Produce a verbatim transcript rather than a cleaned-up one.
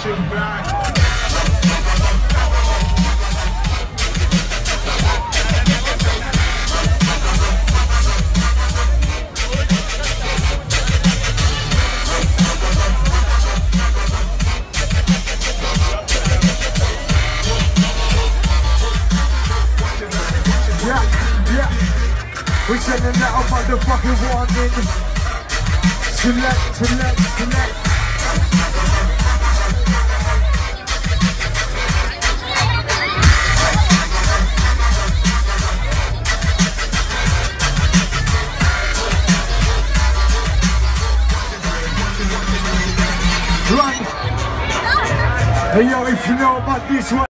We sending that up motherfucking warning. Select, select, select. Run. Hey yo, if you know about this one.